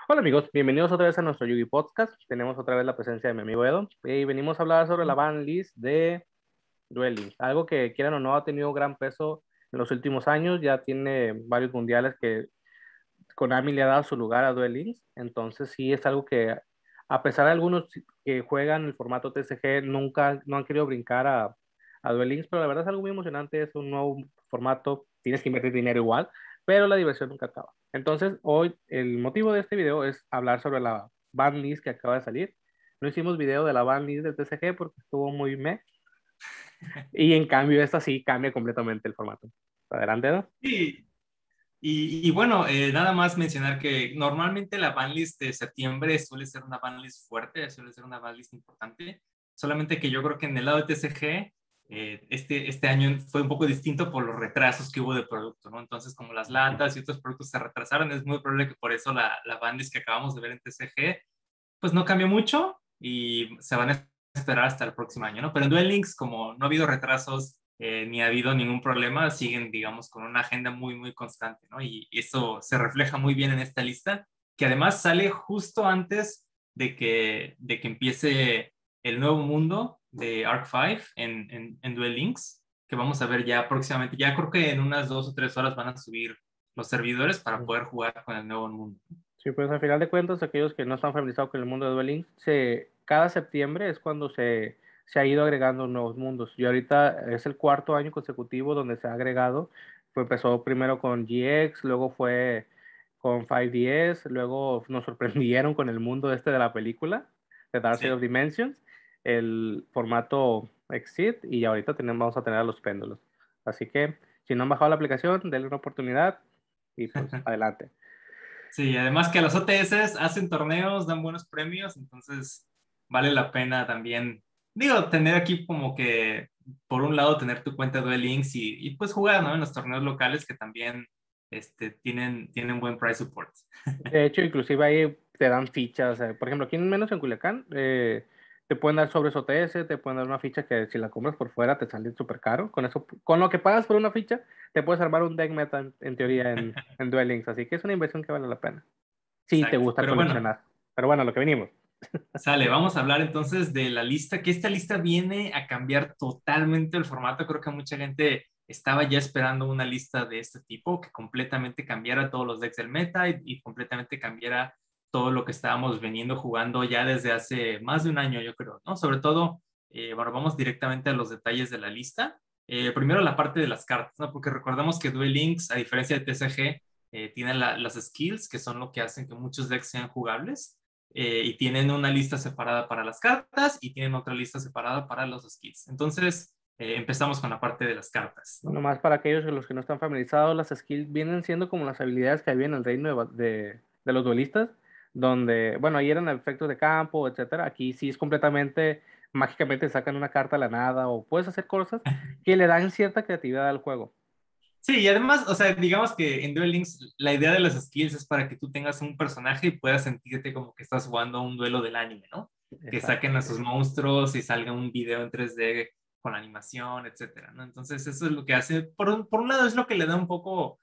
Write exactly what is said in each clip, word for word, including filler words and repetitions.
Hola amigos, bienvenidos otra vez a nuestro Yugi Podcast. Tenemos otra vez la presencia de mi amigo Edo y venimos a hablar sobre la ban list de Duel Links, algo que quieran o no ha tenido gran peso en los últimos años. Ya tiene varios mundiales que Konami le ha dado su lugar a Duel Links, entonces sí es algo que, a pesar de algunos que juegan el formato T C G, nunca no han querido brincar a, a Duel Links, pero la verdad es algo muy emocionante. Es un nuevo formato, tienes que invertir dinero igual, pero la diversión nunca acaba. Entonces hoy el motivo de este video es hablar sobre la ban list que acaba de salir. No hicimos video de la ban list del T C G porque estuvo muy meh, y en cambio esta sí cambia completamente el formato. Adelante, ¿no? Sí, y, y bueno, eh, nada más mencionar que normalmente la banlist de septiembre suele ser una banlist fuerte, suele ser una banlist importante, solamente que yo creo que en el lado de T C G, eh, este, este año fue un poco distinto por los retrasos que hubo de producto, ¿no? Entonces, como las latas y otros productos se retrasaron, es muy probable que por eso la, la banlist que acabamos de ver en T C G, pues no cambió mucho y se van a esperar hasta el próximo año, ¿no? Pero en Duel Links, como no ha habido retrasos eh, ni ha habido ningún problema, siguen, digamos, con una agenda muy, muy constante, ¿no? Y eso se refleja muy bien en esta lista, que además sale justo antes de que, de que empiece el nuevo mundo de Arc cinco en, en, en Duel Links, que vamos a ver ya próximamente. Ya creo que en unas dos o tres horas van a subir los servidores para poder jugar con el nuevo mundo. Sí, pues al final de cuentas, aquellos que no están familiarizados con el mundo de Duel Links, se, cada septiembre es cuando se, se ha ido agregando nuevos mundos. Y ahorita es el cuarto año consecutivo donde se ha agregado. Fue, empezó primero con G X, luego fue con cinco D S, luego nos sorprendieron con el mundo este de la película, de Dark Side of Sí. Dimensions, el formato Exit, y ahorita tenemos, vamos a tener a los péndulos. Así que si no han bajado la aplicación, denle una oportunidad y pues adelante. Sí, además que las O T S hacen torneos, dan buenos premios, entonces vale la pena también, digo, tener aquí como que, por un lado, tener tu cuenta Duel Links y, y pues jugar, ¿no? En los torneos locales que también este, tienen, tienen buen price support. De hecho, inclusive ahí te dan fichas. eh, Por ejemplo, aquí en menos en Culiacán, eh, te pueden dar sobres O T S, te pueden dar una ficha que si la compras por fuera te sale súper caro. Con eso, con lo que pagas por una ficha, te puedes armar un deck meta en, en teoría en, en Duel Links. Así que es una inversión que vale la pena. Si te Exacto, gusta pero bueno, coleccionar. Pero bueno, lo que venimos. sale, vamos a hablar entonces de la lista, que esta lista viene a cambiar totalmente el formato. Creo que mucha gente estaba ya esperando una lista de este tipo, que completamente cambiara todos los decks del meta y, y completamente cambiara todo lo que estábamos veniendo jugando ya desde hace más de un año, yo creo, ¿no? Sobre todo, eh, bueno, vamos directamente a los detalles de la lista. Eh, primero la parte de las cartas, ¿no? Porque recordamos que Duel Links, a diferencia de T C G, eh, tiene la, las skills, que son lo que hacen que muchos decks sean jugables, eh, y tienen una lista separada para las cartas y tienen otra lista separada para los skills. Entonces, eh, empezamos con la parte de las cartas, ¿no? Nomás para aquellos de los que no están familiarizados, las skills vienen siendo como las habilidades que había en el reino de, de, de los duelistas, donde, bueno, ahí eran efectos de campo, etcétera. Aquí sí es completamente, mágicamente sacan una carta a la nada o puedes hacer cosas que le dan cierta creatividad al juego. Sí, y además, o sea, digamos que en Duel Links la idea de las skills es para que tú tengas un personaje y puedas sentirte como que estás jugando un duelo del anime, ¿no? Que Exacto, saquen a sí. sus monstruos y salga un video en tres D con animación, etcétera, ¿no? Entonces, eso es lo que hace, por un, por un lado, es lo que le da un poco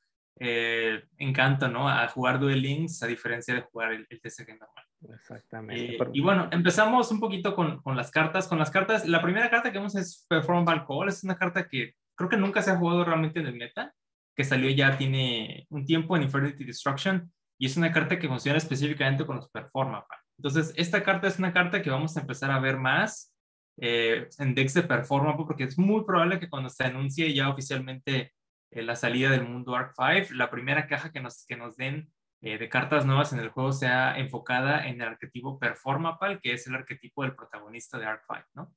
eh, encanto, ¿no? A jugar Duel Links, a diferencia de jugar el, el T C G normal. Exactamente. Eh, Pero, y bueno, empezamos un poquito con, con, las cartas. Con las cartas, la primera carta que vemos es Performance Call. Es una carta que creo que nunca se ha jugado realmente en el meta, que salió ya tiene un tiempo en Infinity Destruction, y es una carta que funciona específicamente con los Performance. Entonces, esta carta es una carta que vamos a empezar a ver más eh, en decks de Performance, porque es muy probable que cuando se anuncie ya oficialmente eh, la salida del mundo Arc cinco, la primera caja que nos, que nos den eh, de cartas nuevas en el juego sea enfocada en el arquetipo Performapal, que es el arquetipo del protagonista de Arc cinco, ¿no?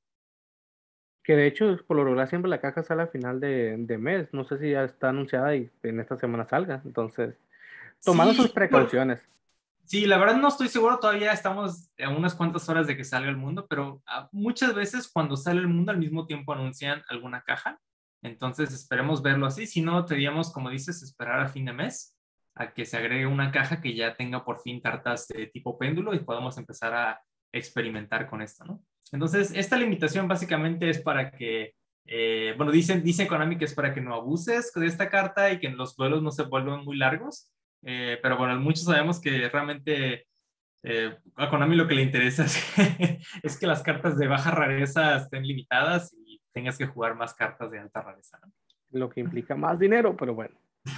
que de hecho, por lo regular siempre la caja sale a final de, de mes. No sé si ya está anunciada y en esta semana salga. Entonces, tomando sus Sí, bueno, precauciones. sí, la verdad no estoy seguro, todavía estamos a unas cuantas horas de que salga el mundo, pero ah, muchas veces cuando sale el mundo al mismo tiempo anuncian alguna caja, entonces esperemos verlo así. Si no, tendríamos, como dices, esperar a fin de mes a que se agregue una caja que ya tenga por fin cartas de tipo péndulo y podamos empezar a experimentar con esto, ¿no? Entonces, esta limitación básicamente es para que, eh, bueno, dicen, dice Konami que es para que no abuses de esta carta y que los duelos no se vuelvan muy largos. Eh, pero bueno, muchos sabemos que realmente Eh, a Konami lo que le interesa es que, es que las cartas de baja rareza estén limitadas y tengas que jugar más cartas de alta rareza, ¿no? Lo que implica más dinero, pero bueno.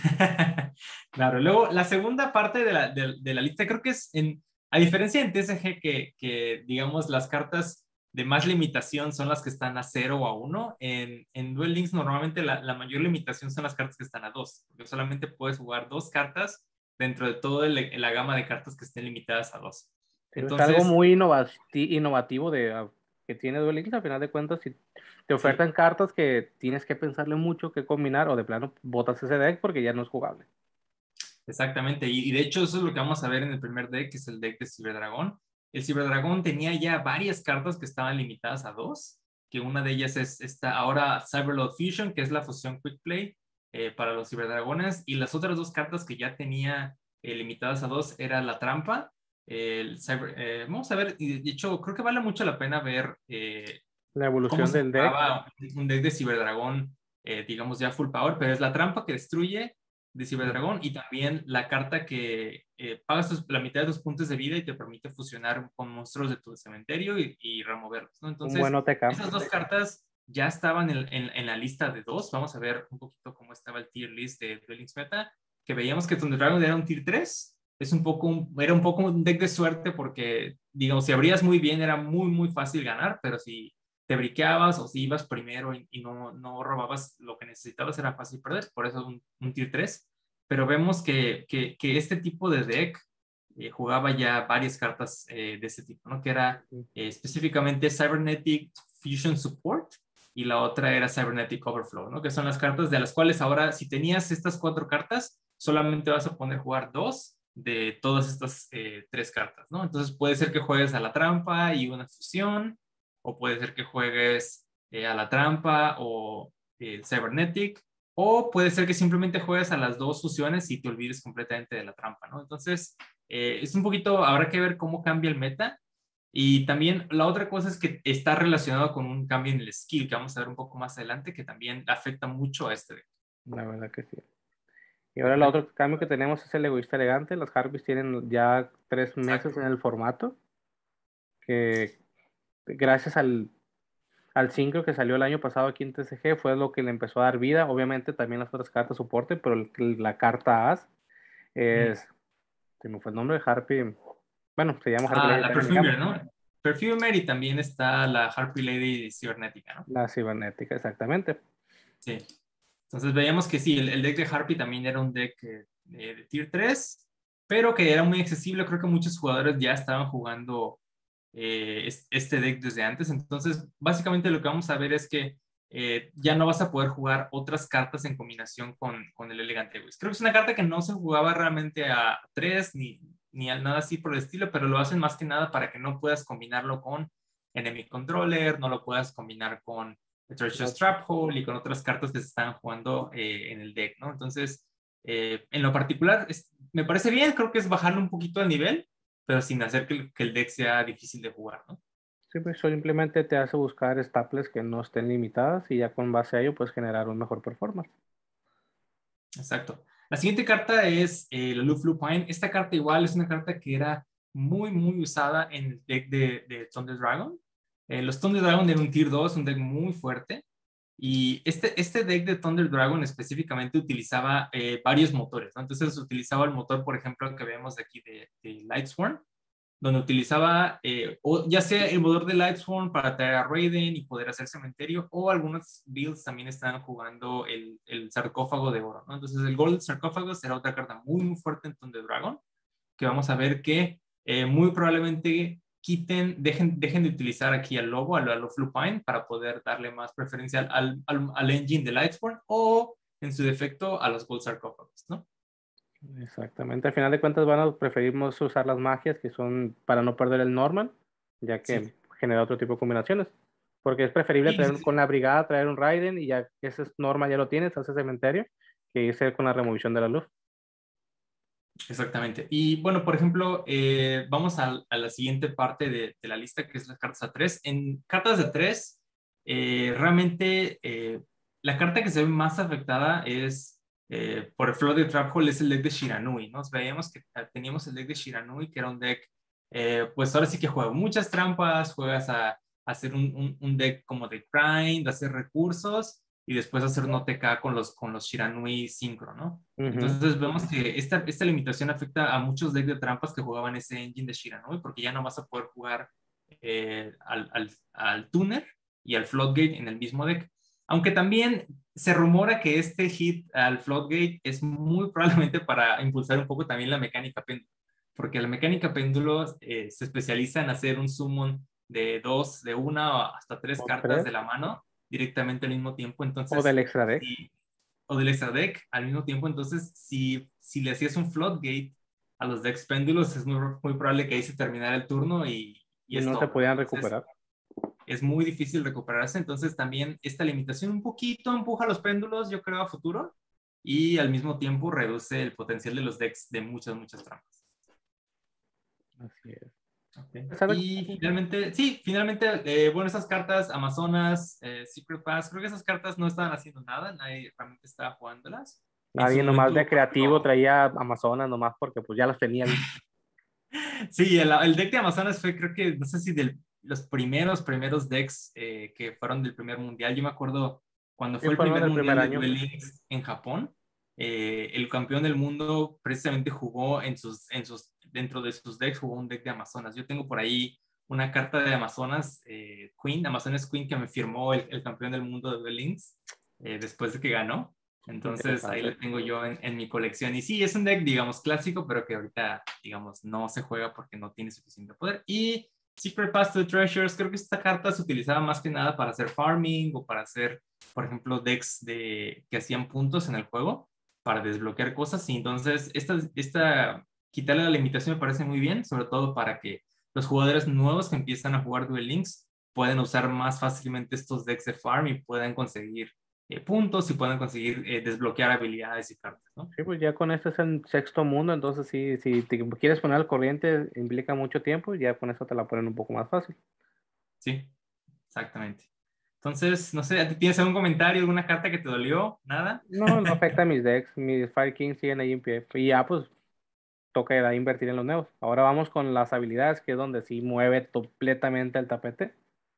Claro, luego la segunda parte de la, de, de la lista creo que es, en, a diferencia en T C G que, que, digamos, las cartas de más limitación son las que están a cero o a uno, en, en Duel Links normalmente la, la mayor limitación son las cartas que están a dos, porque solamente puedes jugar dos cartas dentro de toda la gama de cartas que estén limitadas a dos. Sí, es algo Entonces, muy innovati- innovativo de, uh, que tiene Duel Links. A final de cuentas, si te sí, ofertan cartas que tienes que pensarle mucho qué combinar, o de plano botas ese deck porque ya no es jugable. exactamente. Y, y de hecho eso es lo que vamos a ver en el primer deck, que es el deck de Ciberdragón. El Ciberdragón tenía ya varias cartas que estaban limitadas a dos, que una de ellas es esta ahora Cyberlord Fusion, que es la fusión Quick Play eh, para los Ciberdragones, y las otras dos cartas que ya tenía eh, limitadas a dos era la Trampa. El cyber, eh, vamos a ver, y de hecho creo que vale mucho la pena ver eh, La cómo evolución se del deck. jugaba un deck de Ciberdragón, eh, digamos ya full power, pero es la Trampa que destruye de Ciberdragón y también la carta que eh, pagas tus, la mitad de tus puntos de vida y te permite fusionar con monstruos de tu cementerio y, y removerlos, ¿no? Un buen Entonces, O T K. esas dos cartas ya estaban en, en, en, la lista de dos. Vamos a ver un poquito cómo estaba el tier list de Duel Links Meta, que veíamos que Thunder Dragon era un tier tres. Es un poco un, era un poco un deck de suerte porque, digamos, si abrías muy bien era muy, muy fácil ganar, pero si te briqueabas o si ibas primero y, y no, no robabas lo que necesitabas era fácil perder, por eso un, un tier tres. Pero vemos que, que, que este tipo de deck eh, jugaba ya varias cartas eh, de este tipo, ¿no? Que era eh, específicamente Cybernetic Fusion Support y la otra era Cybernetic Overflow, ¿no? Que son las cartas de las cuales ahora, si tenías estas cuatro cartas, solamente vas a poder jugar dos de todas estas eh, tres cartas, ¿no? Entonces puede ser que juegues a la trampa y una fusión, o puede ser que juegues eh, a la trampa o eh, Cybernetic, o puede ser que simplemente juegues a las dos fusiones y te olvides completamente de la trampa, ¿no? Entonces, eh, es un poquito, habrá que ver cómo cambia el meta. Y también la otra cosa es que está relacionado con un cambio en el skill, que vamos a ver un poco más adelante, que también afecta mucho a este deck. La verdad que sí. Y ahora el Perfecto. otro cambio que tenemos es el egoísta elegante. Las Harpies tienen ya tres meses Exacto. en el formato, que gracias al, al sincro que salió el año pasado aquí en T C G fue lo que le empezó a dar vida. Obviamente también las otras cartas soporte, pero el- la carta As Mm. es, se me fue el nombre de Harpy. Bueno, se llama Harpy Ah, Lady la también en el campo. Perfumer, ¿no? Perfumer y también está la Harpy Lady cibernética, ¿no? La cibernética, exactamente. Sí. Entonces veíamos que sí, el, el deck de Harpy también era un deck eh, de, de tier tres, pero que era muy accesible. Creo que muchos jugadores ya estaban jugando eh, este deck desde antes. Entonces, básicamente lo que vamos a ver es que eh, ya no vas a poder jugar otras cartas en combinación con, con el Elegante Wiz. Creo que es una carta que no se jugaba realmente a tres ni, ni a nada así por el estilo, pero lo hacen más que nada para que no puedas combinarlo con Enemy Controller, no lo puedas combinar con Treasure Trap Hole y con otras cartas que se están jugando eh, en el deck, ¿no? Entonces, eh, en lo particular, es, me parece bien, creo que es bajarle un poquito el nivel, pero sin hacer que el, que el deck sea difícil de jugar, ¿no? Sí, pues simplemente te hace buscar staples que no estén limitadas y ya con base a ello puedes generar un mejor performance. Exacto. La siguiente carta es eh, la Luf Lupine. Esta carta igual es una carta que era muy, muy usada en el deck de, de Thunder Dragon. Eh, los Thunder Dragon eran un tier dos, un deck muy fuerte. Y este, este deck de Thunder Dragon específicamente utilizaba eh, varios motores, ¿no? Entonces utilizaba el motor, por ejemplo, que vemos de aquí de, de Lightsworn, donde utilizaba eh, o ya sea el motor de Lightsworn para traer a Raiden y poder hacer cementerio, o algunos builds también estaban jugando el, el sarcófago de oro, ¿no? Entonces el Gold Sarcófago será otra carta muy, muy fuerte en Thunder Dragon, que vamos a ver que eh, muy probablemente quiten, dejen, dejen de utilizar aquí al lobo, al, al Lupine, para poder darle más preferencia al, al, al engine de Lightsworn, o en su defecto a los Gold Sarcófagos, ¿no? Exactamente. Al final de cuentas van a preferimos usar las magias que son para no perder el normal, ya Sí, que genera otro tipo de combinaciones. Porque es preferible sí, traer sí. con la brigada, traer un Raiden y ya ese es normal, ya lo tienes, hace cementerio, que irse con la remoción de la luz. Exactamente. Y bueno, por ejemplo, eh, vamos a, a, la siguiente parte de, de, la lista, que es las cartas a tres. En cartas de tres, eh, realmente eh, la carta que se ve más afectada es, eh, por el flow de Trap Hole, es el deck de Shiranui, ¿no? Veíamos que teníamos el deck de Shiranui, que era un deck eh, pues ahora sí que juegas muchas trampas, juegas a, a hacer un, un, un deck como de grind, hacer recursos y después hacer un O T K con los, con los Shiranui Synchro, ¿no? Ujú. Entonces vemos que esta, esta limitación afecta a muchos decks de trampas que jugaban ese engine de Shiranui porque ya no vas a poder jugar eh, al, al, al Tuner y al Floodgate en el mismo deck. Aunque también se rumora que este hit al Floodgate es muy probablemente para impulsar un poco también la mecánica péndulo, porque la mecánica péndulo eh, se especializa en hacer un summon de dos, de una o hasta tres O cartas tres, de la mano directamente al mismo tiempo. o del Entonces, extra deck. si, o del extra deck al mismo tiempo. Entonces, si, si le hacías un Floodgate a los decks péndulos, es muy, muy probable que ahí se terminara el turno y, y Y es no se todo, ¿no? podían Entonces, recuperar. es muy difícil recuperarse. Entonces, también esta limitación un poquito empuja a los péndulos, yo creo, a futuro. Y al mismo tiempo reduce el potencial de los decks de muchas, muchas trampas. Así es. Okay. ¿Sabe? Y finalmente, sí, finalmente, eh, bueno, esas cartas, Amazonas, eh, Secret Pass, creo que esas cartas no estaban haciendo nada, nadie realmente estaba jugándolas. En su Alguien nomás momento, de creativo bueno, traía Amazonas nomás porque pues ya las tenía listas. sí, el, el deck de Amazonas fue, creo que, no sé si de los primeros, primeros decks eh, que fueron del primer mundial. Yo me acuerdo cuando Sí, fue el fueron primer del primer mundial de año. Duel Links en Japón, eh, el campeón del mundo precisamente jugó en sus, en sus, dentro de sus decks, jugó un deck de Amazonas. Yo tengo por ahí una carta de Amazonas, eh, Queen, Amazonas Queen, que me firmó el, el campeón del mundo de Duel Links eh, después de que ganó. Entonces ahí Interesante. lo tengo yo en, en, mi colección. Y sí, es un deck, digamos, clásico, pero que ahorita, digamos, no se juega porque no tiene suficiente poder. Y Secret Path to Treasures, creo que esta carta se utilizaba más que nada para hacer farming o para hacer, por ejemplo, decks de, que hacían puntos en el juego para desbloquear cosas. Y entonces, esta, esta, quitarle la limitación me parece muy bien, sobre todo para que los jugadores nuevos que empiezan a jugar Duel Links puedan usar más fácilmente estos decks de farm y puedan conseguir eh, puntos y puedan conseguir eh, desbloquear habilidades y cartas, ¿no? Sí, pues ya con este es el sexto mundo, entonces sí, si te quieres poner al corriente implica mucho tiempo, ya con eso te la ponen un poco más fácil. Sí, exactamente. Entonces, no sé, ¿tienes algún comentario, alguna carta que te dolió? ¿Nada? No, no afecta a mis decks, mis Fire Kings siguen ahí en pie. Y ya pues toca ya invertir en los nuevos. Ahora vamos con las habilidades, que es donde sí mueve completamente el tapete.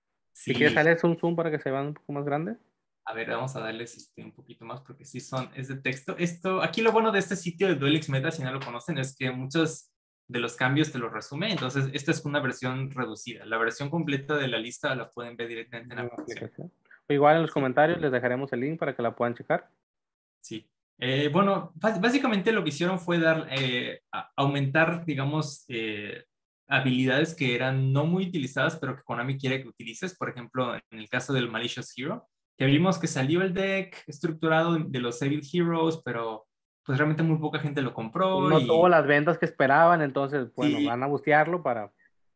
Si quieres, Sí, sales un zoom para que se vean un poco más grandes. a ver, vamos a darles este, un poquito más porque sí son, es de texto. Esto, aquí lo bueno de este sitio de Duelix Meta, si no lo conocen, es que muchos de los cambios te los resume. Entonces, esta es una versión reducida. La versión completa de la lista la pueden ver directamente en la En la aplicación. aplicación. O igual en los Sí, comentarios les dejaremos el link para que la puedan checar. sí. Eh, bueno, básicamente lo que hicieron fue dar, eh, aumentar, digamos, eh, habilidades que eran no muy utilizadas, pero que Konami quiere que utilices. Por ejemplo, en el caso del Malicious Hero, que vimos que salió el deck estructurado de los Evil Heroes, pero pues realmente muy poca gente lo compró No tuvo y las ventas que esperaban, entonces, bueno, sí, van a bustearlo para...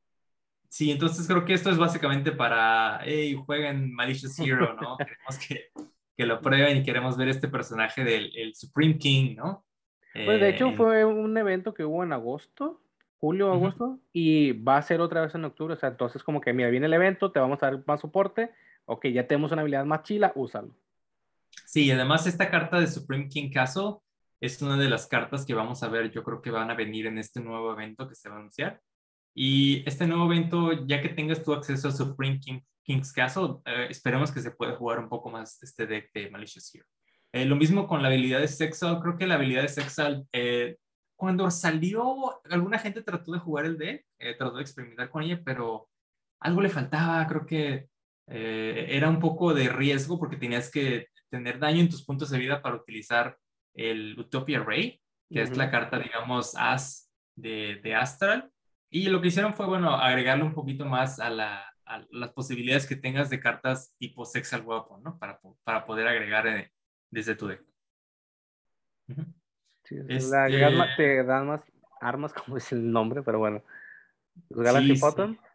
sí, entonces creo que esto es básicamente para, hey, jueguen Malicious Hero, ¿no? Queremos que, que lo prueben y queremos ver este personaje del el Supreme King, ¿no? Pues de Eh, hecho en, fue un evento que hubo en agosto, julio, uh -huh. agosto, y va a ser otra vez en octubre. O sea, entonces como que, mira, viene el evento, te vamos a dar más soporte, ok, ya tenemos una habilidad más chila, úsalo. Sí, además esta carta de Supreme King Castle es una de las cartas que vamos a ver, yo creo que van a venir en este nuevo evento que se va a anunciar. Y este nuevo evento, ya que tengas tu acceso a Supreme King, King's Castle, eh, esperemos que se pueda jugar un poco más este deck de Malicious Hero. Eh, lo mismo con la habilidad de Sexal, creo que la habilidad de Sexal, eh, cuando salió, alguna gente trató de jugar el deck, eh, trató de experimentar con ella, pero algo le faltaba, creo que eh, era un poco de riesgo porque tenías que tener daño en tus puntos de vida para utilizar el Utopia Ray, que es la Ujú. carta, digamos, As de, de Astral. Y lo que hicieron fue, bueno, agregarle un poquito más a, la, a las posibilidades que tengas de cartas tipo Sexal Weapon, ¿no? Para, para poder agregar eh, desde tu deck. Uh-huh. Sí, sí, le agregas Este, ma- te dan más armas, como es el nombre, pero bueno. Los Galaxy sí, sí. Photon.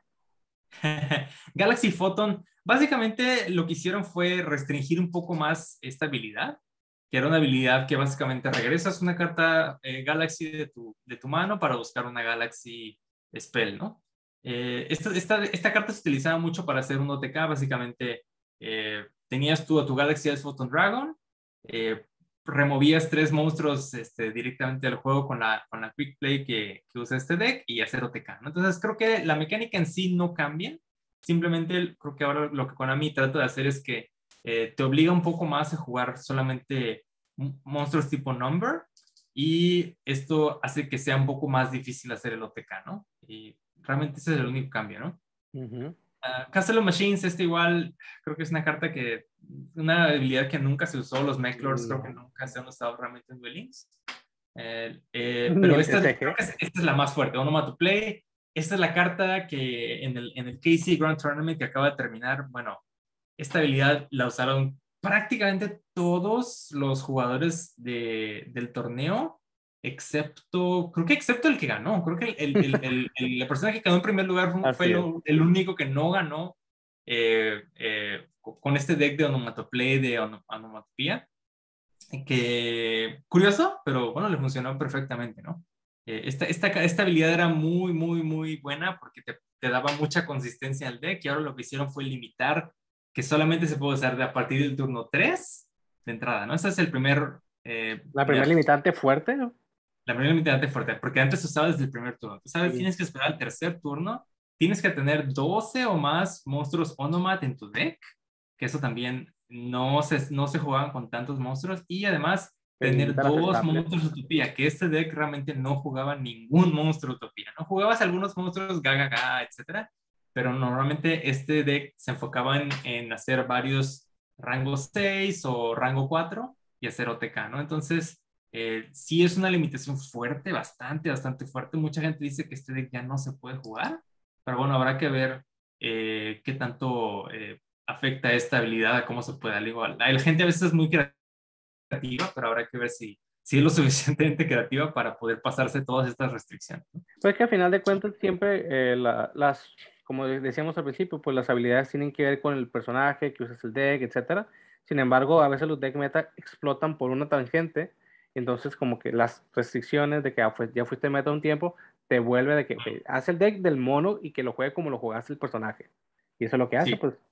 Galaxy Photon, básicamente lo que hicieron fue restringir un poco más esta habilidad, que era una habilidad que básicamente regresas una carta eh, Galaxy de tu, de tu mano para buscar una Galaxy Spell, ¿no? Eh, esta, esta, esta carta se utilizaba mucho para hacer un O T K, básicamente eh, tenías tú a tu Galaxy Photon Dragon, eh, removías tres monstruos este, directamente del juego con la, con la Quick Play que, que usa este deck y hacer O T K, ¿no? Entonces creo que la mecánica en sí no cambia, simplemente creo que ahora lo que Konami trata de hacer es que eh, te obliga un poco más a jugar solamente monstruos tipo Number y esto hace que sea un poco más difícil hacer el O T K, ¿no? Y realmente ese es el único cambio, ¿no? Uh-huh. Uh, Castle of Machines, este igual, creo que es una carta que, una habilidad que nunca se usó, los Mechlors No. creo que nunca se han usado realmente en Duel Links. Eh, eh, Ni pero el esta, T C G. creo que es, esta es la más fuerte, Onomatoplay. Esta es la carta que en el, en el K C Grand Tournament que acaba de terminar, bueno, esta habilidad la usaron prácticamente todos los jugadores de, del torneo, excepto, creo que excepto el que ganó. Creo que el, el, el, el, la persona que quedó en primer lugar fue, fue lo, el único que no ganó eh, eh, con este deck de onomatoplay, de onom onomatopía. Que curioso, pero bueno, le funcionó perfectamente, ¿no? Eh, esta, esta, esta habilidad era muy, muy, muy buena porque te, te daba mucha consistencia al deck y ahora lo que hicieron fue limitar que solamente se puede usar de a partir del turno tres de entrada, ¿no? Ese es el primer... Eh, la primera limitante fuerte, ¿no? La primera limitante fuerte, porque antes se usaba desde el primer turno. Tú sabes, sí. Tienes que esperar al tercer turno, tienes que tener doce o más monstruos Onomat en tu deck, que eso también no se, no se jugaban con tantos monstruos, y además tener dos monstruos Utopía, que este deck realmente no jugaba ningún monstruo Utopía, ¿no? Jugabas algunos monstruos Gaga, Gaga, etcétera, pero normalmente este deck se enfocaba en, en hacer varios rango seis o rango cuatro y hacer O T K, ¿no? Entonces, eh, sí es una limitación fuerte, bastante, bastante fuerte. Mucha gente dice que este deck ya no se puede jugar, pero bueno, habrá que ver eh, qué tanto eh, afecta esta habilidad a cómo se puede. Igual, la gente a veces es muy creativa, pero habrá que ver si, si es lo suficientemente creativa para poder pasarse todas estas restricciones, ¿no? Pues que al final de cuentas siempre eh, la, las, como decíamos al principio, pues las habilidades tienen que ver con el personaje, que usas el deck, etcétera. Sin embargo, a veces los deck meta explotan por una tangente, entonces como que las restricciones de que ah, pues, ya fuiste meta un tiempo, te vuelve de que okay, haz el deck del mono y que lo juegue como lo jugaste el personaje. Y eso es lo que hace, Sí. pues.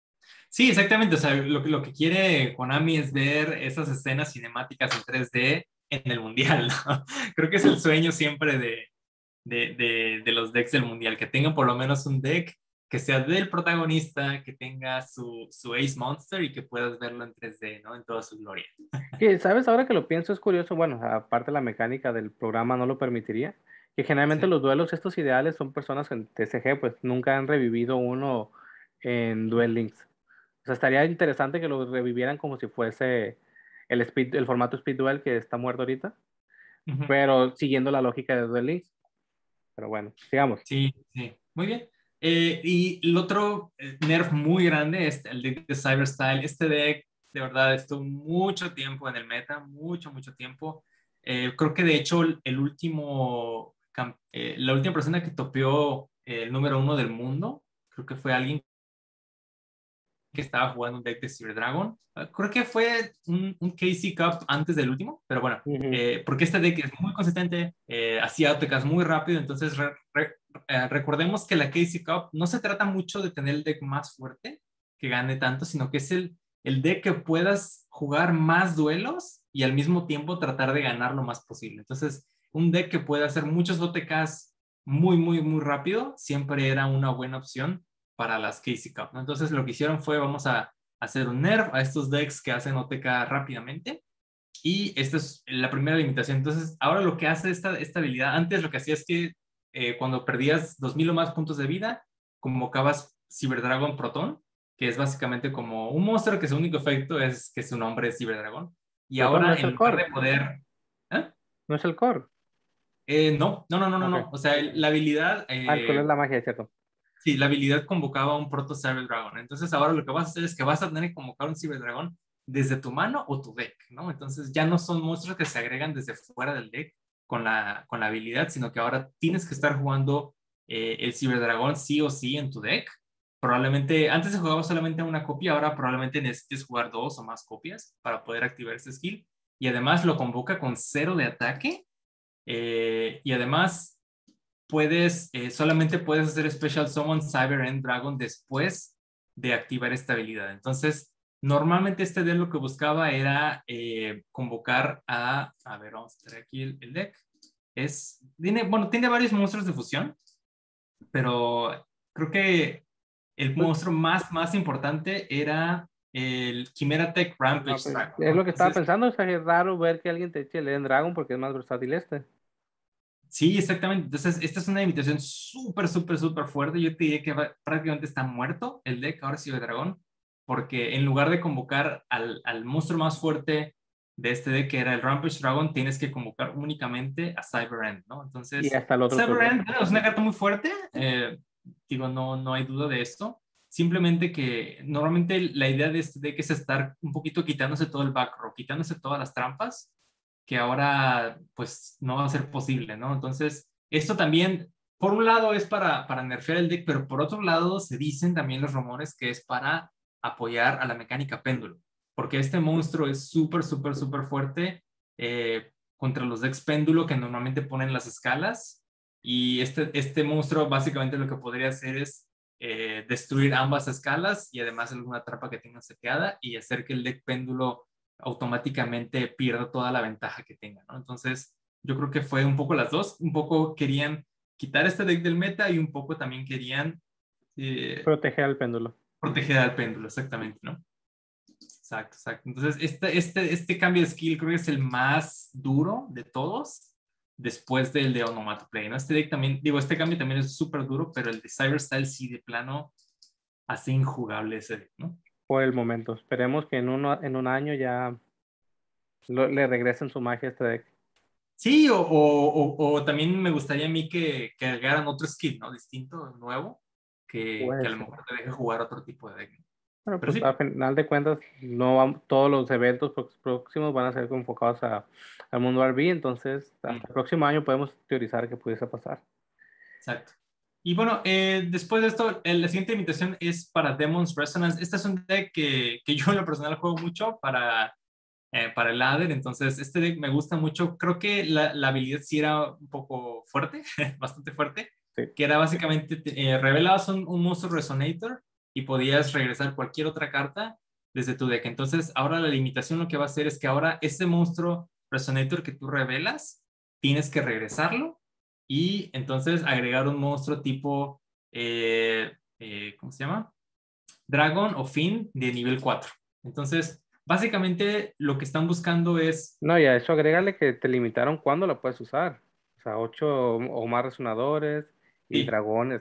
Sí, exactamente. O sea, lo, lo que quiere Konami es ver esas escenas cinemáticas en tres D en el Mundial, ¿no? Creo que es el sueño siempre de, de, de, de los decks del Mundial, que tengan por lo menos un deck que sea del protagonista, que tenga su, su Ace Monster y que puedas verlo en tres D, ¿no? En toda su gloria. Que, ¿sabes? Ahora que lo pienso es curioso, bueno, aparte la mecánica del programa no lo permitiría, que generalmente Sí. los duelos estos ideales son personas en T C G, pues nunca han revivido uno en Duel Links. O sea, estaría interesante que lo revivieran como si fuese el, speed, el formato Speed Duel que está muerto ahorita, Uh-huh. pero siguiendo la lógica de Duel Links. Pero bueno, sigamos. Sí, sí. Muy bien. Eh, y el otro eh, nerf muy grande es el deck de Cyberstyle. Este deck, de verdad, estuvo mucho tiempo en el meta, mucho, mucho tiempo. Eh, creo que de hecho el último, eh, la última persona que topeó eh, el número uno del mundo, creo que fue alguien que estaba jugando un deck de Cyber Dragon. Uh, creo que fue un, un K C Cup antes del último, pero bueno, uh-huh. eh, porque este deck es muy consistente, eh, hacía O T Ks muy rápido, entonces re, re, eh, recordemos que la K C Cup no se trata mucho de tener el deck más fuerte, que gane tanto, sino que es el, el deck que puedas jugar más duelos y al mismo tiempo tratar de ganar lo más posible. Entonces, un deck que pueda hacer muchos O T Ks muy, muy, muy rápido, siempre era una buena opción para las K C Cup, ¿no? Entonces lo que hicieron fue vamos a hacer un nerf a estos decks que hacen O T K rápidamente y esta es la primera limitación. Entonces ahora lo que hace esta, esta habilidad, antes lo que hacía es que eh, cuando perdías dos mil o más puntos de vida, convocabas Cyberdragon Proton, que es básicamente como un monstruo que su único efecto es que su nombre es Cyberdragon. Y Proton ahora no es el en lugar core. de poder... ¿Eh? No es el core. Eh, no, no, no, no, Okay. no. O sea, la habilidad... Eh, ah, el core es la magia, ¿cierto? Sí, la habilidad convocaba a un Proto Cyber Dragon. Entonces ahora lo que vas a hacer es que vas a tener que convocar un Cyber Dragon desde tu mano o tu deck, ¿no? Entonces ya no son monstruos que se agregan desde fuera del deck con la, con la habilidad, sino que ahora tienes que estar jugando eh, el Cyber Dragon sí o sí en tu deck. Probablemente, antes se jugaba solamente una copia, ahora probablemente necesites jugar dos o más copias para poder activar este skill. Y además lo convoca con cero de ataque. Eh, y además puedes, eh, solamente puedes hacer Special Summon Cyber End Dragon después de activar esta habilidad. Entonces, Normalmente este deck lo que buscaba era eh, convocar a, a ver, vamos a traer aquí el, el deck. Es, tiene, bueno, tiene varios monstruos de fusión, pero creo que el Pues, monstruo más, más importante era el Chimera Tech no, Rampage pues, Dragon, es ¿no? lo que estaba Entonces, pensando, o sea, es raro ver que alguien te eche el Eden Dragon porque es más versátil este. sí, exactamente. Entonces, esta es una imitación súper, súper, súper fuerte. Yo te diría que va- prácticamente está muerto el deck, ahora sí de dragón, porque en lugar de convocar al, al monstruo más fuerte de este deck, que era el Rampage Dragon, tienes que convocar únicamente a Cyber End, ¿no? Y Entonces, hasta el otro Cyber turno. End bueno, es una carta muy fuerte, eh, digo, no, no hay duda de esto. Simplemente que normalmente la idea de este deck es estar un poquito quitándose todo el back row, quitándose todas las trampas que ahora pues no va a ser posible, ¿no? Entonces, esto también, por un lado es para, para nerfear el deck, pero por otro lado se dicen también los rumores que es para apoyar a la mecánica péndulo, porque este monstruo es súper, súper, súper fuerte eh, contra los decks péndulo que normalmente ponen las escalas, y este, este monstruo básicamente lo que podría hacer es eh, destruir ambas escalas y además alguna trampa que tenga seteada y hacer que el deck péndulo automáticamente pierda toda la ventaja que tenga, ¿no? Entonces, yo creo que fue un poco las dos, un poco querían quitar este deck del meta y un poco también querían eh, Proteger al péndulo. proteger al péndulo, exactamente, ¿no? Exacto, exacto. Entonces, este, este, este cambio de skill creo que es el más duro de todos después del de Onomatoplay, ¿no? Este deck también, digo, este cambio también es súper duro, pero el de Cyberstyle sí de plano hace injugable ese deck, ¿no? Por el momento. Esperemos que en, uno, en un año ya lo- le regresen su magia a este deck. Sí, o, o, o, o también me gustaría a mí que, que agregaran otro skill, ¿no? Distinto, nuevo, que, que Puede a lo ser. mejor te deje jugar otro tipo de deck. Pero Pero pues a sí, final de cuentas, no vam- todos los eventos prox- próximos van a ser enfocados a, al mundo R B, entonces mm, hasta el próximo año podemos teorizar qué pudiese pasar. exacto. Y bueno, eh, después de esto, eh, la siguiente invitación es para Demon's Resonance. Este es un deck que, que yo en lo personal juego mucho para, eh, para el ladder, entonces este deck me gusta mucho. Creo que la, la habilidad sí era un poco fuerte, bastante fuerte, Sí. que era básicamente, te- eh, revelabas un, un monstruo Resonator y podías regresar cualquier otra carta desde tu deck. Entonces, ahora la limitación lo que va a hacer es que ahora ese monstruo Resonator que tú revelas, tienes que regresarlo y entonces agregar un monstruo tipo, eh, eh, ¿cómo se llama? Dragon o Finn de nivel cuatro. Entonces, básicamente lo que están buscando es, No, y a eso agrégale que te limitaron cuándo la puedes usar. O sea, ocho o o más resonadores y sí, dragones.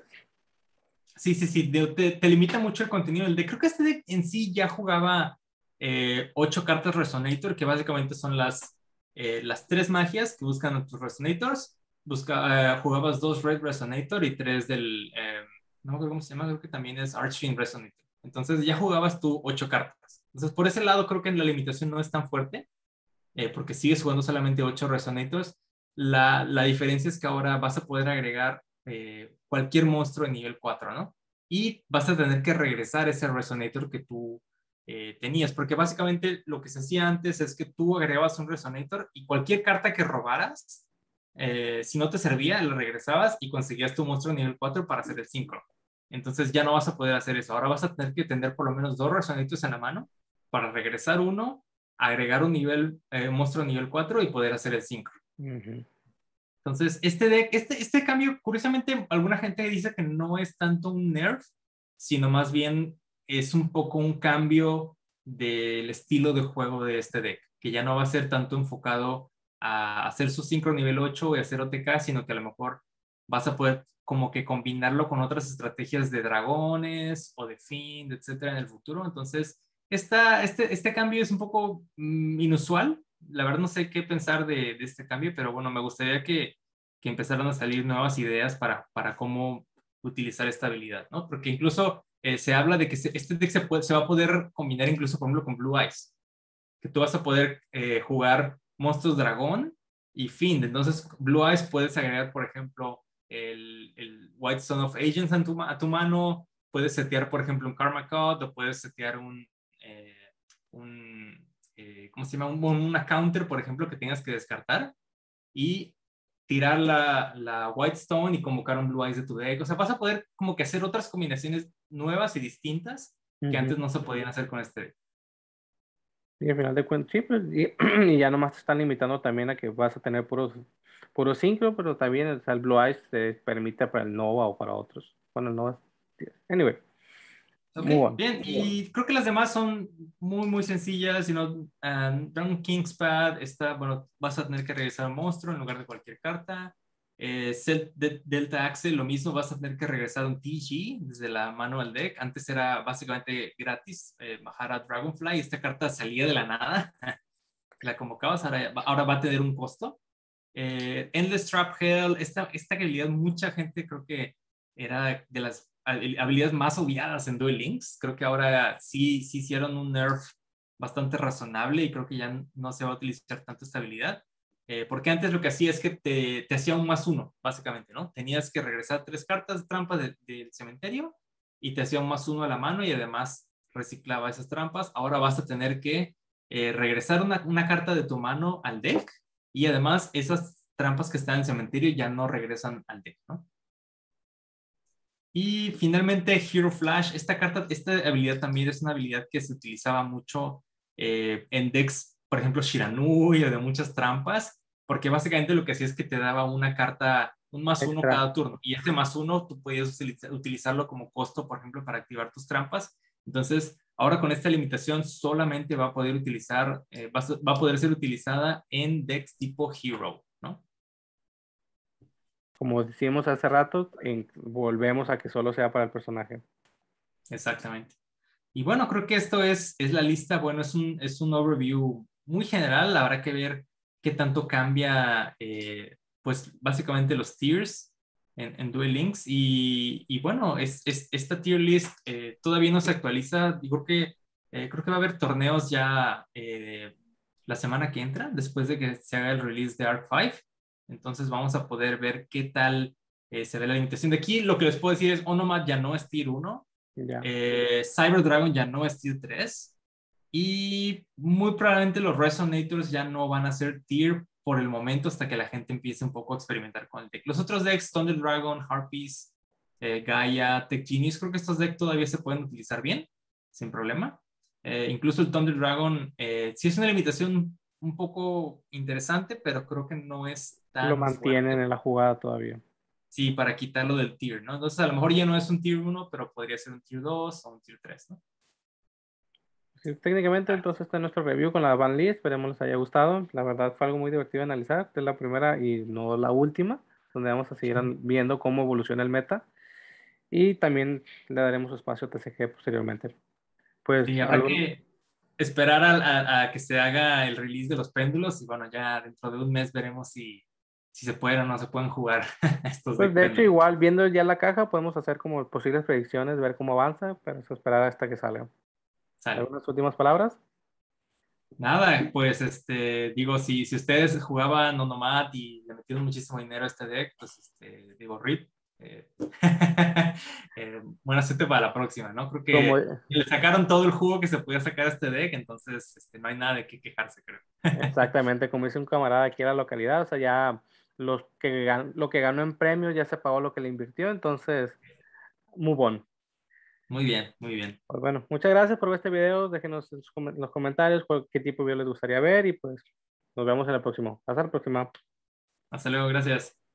sí, sí, sí, de- te, te limita mucho el contenido del deck. Creo que este deck en sí ya jugaba eh, ocho cartas Resonator, que básicamente son las, eh, las tres magias que buscan a tus Resonators. Busca, eh, jugabas dos Red Resonator y tres del, eh, no me acuerdo cómo se llama, creo que también es Archfiend Resonator. Entonces ya jugabas tú ocho cartas. Entonces por ese lado creo que la limitación no es tan fuerte, eh, porque sigues jugando solamente ocho Resonators. La, la diferencia es que ahora vas a poder agregar eh, cualquier monstruo de nivel cuatro, ¿no? Y vas a tener que regresar ese Resonator que tú eh, tenías, porque básicamente lo que se hacía antes es que tú agregabas un Resonator y cualquier carta que robaras, eh, si no te servía, lo regresabas y conseguías tu monstruo de nivel cuatro para hacer el cinco. Entonces ya no vas a poder hacer eso. Ahora vas a tener que tener por lo menos dos Resonators en la mano para regresar uno, agregar un nivel, eh, un monstruo nivel cuatro y poder hacer el cinco. Ujú. Entonces, este deck, este, este cambio, curiosamente, alguna gente dice que no es tanto un nerf, sino más bien es un poco un cambio del estilo de juego de este deck, que ya no va a ser tanto enfocado a hacer su sincro nivel ocho y hacer O T K, sino que a lo mejor vas a poder como que combinarlo con otras estrategias de dragones o de Fiend, etcétera, en el futuro. Entonces, esta, este, este cambio es un poco mm, inusual. La verdad no sé qué pensar de, de este cambio, pero bueno, me gustaría que, que empezaran a salir nuevas ideas para, para cómo utilizar esta habilidad, ¿no? Porque incluso eh, se habla de que se, este deck se, puede, se va a poder combinar incluso, por ejemplo, con Blue Eyes, que tú vas a poder eh, jugar monstruos dragón y Fiend. Entonces, Blue Eyes puedes agregar, por ejemplo, el, el White Stone of Agents a tu, a tu mano, puedes setear, por ejemplo, un Karma Cut o puedes setear un, eh, un eh, ¿cómo se llama? Un, una counter, por ejemplo, que tengas que descartar y tirar la, la White Stone y convocar un Blue Eyes de tu deck. O sea, vas a poder como que hacer otras combinaciones nuevas y distintas que Ujú. antes no se podían hacer con este deck. Y al final de cuentas, sí, pues, y, y ya nomás te están limitando también a que vas a tener puros, puros cinco, pero también o sea, el Blue Eyes te permite para el Nova o para otros. Bueno, el Nova. Anyway, Ok, move on. bien. Y creo que las demás son muy, muy sencillas. You know, um, Dragon King's Pad, está, bueno, vas a tener que regresar al monstruo en lugar de cualquier carta. Eh, Set de- Delta Axel, lo mismo, vas a tener que regresar un T G desde la mano al deck. Antes era básicamente gratis eh, bajar a Dragonfly. Esta carta salía de la nada. La convocabas, ahora, ahora va a tener un costo. Eh, Endless Trap Hell, esta, esta habilidad, mucha gente creo que era de las habilidades más odiadas en Duel Links. Creo que ahora sí, sí hicieron un nerf bastante razonable y creo que ya no se va a utilizar tanto esta habilidad. Eh, porque antes lo que hacía es que te, te hacía un más uno, básicamente, ¿no? Tenías que regresar tres cartas de trampa de, del cementerio y te hacía un más uno a la mano y además reciclaba esas trampas. Ahora vas a tener que eh, regresar una, una carta de tu mano al deck y además esas trampas que están en el cementerio ya no regresan al deck, ¿no? Y finalmente Hero Flash, esta carta, esta habilidad también es una habilidad que se utilizaba mucho eh, en decks, por ejemplo, Shiranui o de muchas trampas, porque básicamente lo que hacía es que te daba una carta, un más uno Extra. cada turno, y este más uno tú podías utilizar, utilizarlo como costo, por ejemplo, para activar tus trampas. Entonces, ahora con esta limitación solamente va a poder utilizar, eh, va, a, va a poder ser utilizada en decks tipo Hero, ¿no? Como decimos hace rato, en- volvemos a que solo sea para el personaje. Exactamente. Y bueno, creo que esto es, es la lista. Bueno, es un, es un overview muy general. Habrá que ver qué tanto cambia, eh, pues básicamente los tiers en, en Duel Links. Y, y bueno, es, es, esta tier list eh, todavía no se actualiza. Y creo que, eh, creo que va a haber torneos ya eh, la semana que entra, después de que se haga el release de Arc cinco. Entonces vamos a poder ver qué tal eh, se ve la limitación. De aquí lo que les puedo decir es Onomad ya no es tier uno. Ya. Eh, Cyber Dragon ya no es tier tres y muy probablemente los Resonators ya no van a ser tier por el momento hasta que la gente empiece un poco a experimentar con el deck. Los otros decks, Thunder Dragon, Harpies, eh, Gaia, Tech Genius, creo que estos decks todavía se pueden utilizar bien, sin problema. Eh, incluso el Thunder Dragon eh, sí es una limitación un poco interesante, pero creo que no es Lo tan mantienen fuerte. en la jugada todavía. Sí, para quitarlo del tier, ¿no? Entonces, a lo mejor ya no es un tier uno, pero podría ser un tier dos o un tier tres, ¿no? Sí, técnicamente, entonces está nuestro review con la Van Lee. Esperemos les haya gustado. La verdad fue algo muy divertido de analizar. Es la primera y no la última, donde vamos a seguir an- viendo cómo evoluciona el meta. Y también le daremos espacio a T C G posteriormente. Pues, Sí, habrá algún, que esperar a, a- a que se haga el release de los péndulos y bueno, ya dentro de un mes veremos si, si se pueden o no se pueden jugar estos pues deck de hecho, péndulos. igual viendo ya la caja, podemos hacer como posibles predicciones, ver cómo avanza, pero eso esperar hasta que salga. Sale. ¿Algunas últimas palabras? Nada, pues este, digo, si, si ustedes jugaban Onomad y le metieron muchísimo dinero a este deck, pues este, digo, R I P. eh, eh, buena suerte para la próxima, ¿no? Creo Como, que le sacaron todo el jugo que se podía sacar a este deck, entonces este, no hay nada de qué quejarse, creo. exactamente, como dice un camarada aquí en la localidad, o sea, ya los que gan- lo que ganó en premios ya se pagó lo que le invirtió, entonces, move on. Muy bien, muy bien. Pues bueno, muchas gracias por ver este video, déjenos en sus com- en los comentarios cuál- qué tipo de video les gustaría ver y pues nos vemos en el próximo. Hasta la próxima. Hasta luego, gracias.